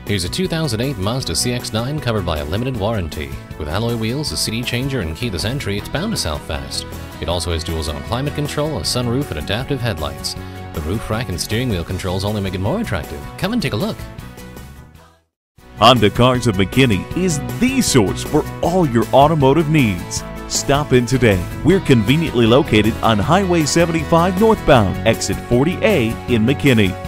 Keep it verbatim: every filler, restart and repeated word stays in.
Here's a two thousand eight Mazda C X nine covered by a limited warranty. With alloy wheels, a C D changer, and keyless entry, it's bound to sell fast. It also has dual-zone climate control, a sunroof, and adaptive headlights. The roof rack and steering wheel controls only make it more attractive. Come and take a look. Honda Cars of McKinney is the source for all your automotive needs. Stop in today. We're conveniently located on Highway seventy-five northbound, exit forty A in McKinney.